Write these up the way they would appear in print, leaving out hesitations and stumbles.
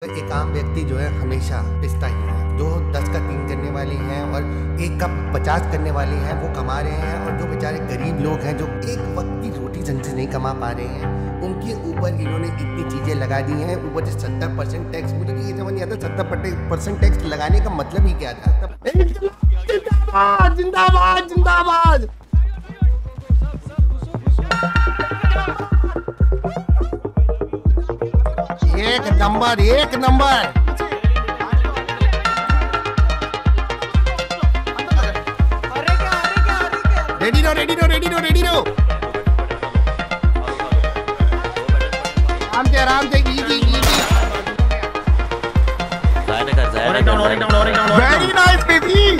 तो एक आम व्यक्ति जो है हमेशा पिसता ही है। जो 10 का 3 करने वाली हैं और 1 का 50 करने वाली हैं वो कमा रहे हैं, और जो बेचारे गरीब लोग हैं जो एक वक्त की रोटी ढंग से नहीं कमा पा रहे हैं उनके ऊपर इन्होंने इतनी चीजें लगा दी हैं। ऊपर से 70% टैक्स। मुझे ये समझ नहीं आता 70% टैक्स लगाने का मतलब ही क्या था। जिंदाबाद जिंदाबाद जिंदाबाद। एक नंबर एक number. Ready row ready row ready row ready row. आराम से easy easy. Very nice baby.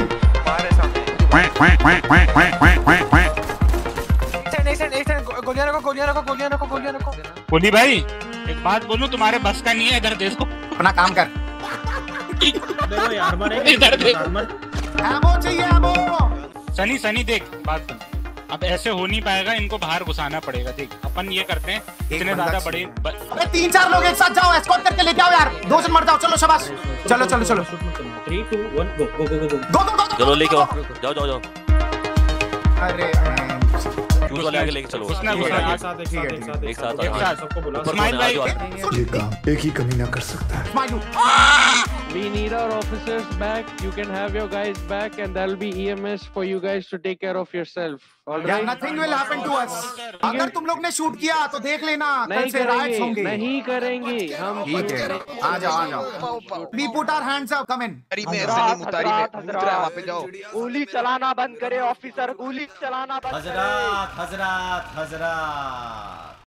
बोली भाई एक बात बोलूं, तुम्हारे बस का नहीं है। इधर देखो, अपना काम कर। देखो यार, इधर देख। एमो चाहिए एमो। सनी सनी देख बात सुन, अब ऐसे हो नहीं पाएगा, इनको बाहर घुसाना पड़ेगा। देख अपन ये करते हैं, इतने ज्यादा बड़े अबे 3-4 लोग एक साथ जाओ, एस्कॉर्ट करके लेके आओ यार। 2 से मर जाओ। चलो शाबाश। चलो चलो चलो 3 2 1 गो गो गो गो। दो चलो लेके आओ, जाओ जाओ जाओ। अरे क्यों तो लेके चलो, एक साथ सबको बुला। स्माइल भाई ये काम एक ही कमीना कर सकता है। We need our officers back. You can have your guys back, and there'll be EMS for you guys to take care of yourself. All right? Nothing will happen to us. अगर तुम लोग ने शूट किया तो देख लेना, कल नहीं से राइट्स होंगे। करेंगे, नहीं करेंगे हम। ठीक है, आ जाओ आ जाओ। We put our hands up, come in। वहाँ पे जाओ। गोली चलाना बंद करे ऑफिसर, गोली चलाना बंद करे। हजरात हजरात हजरात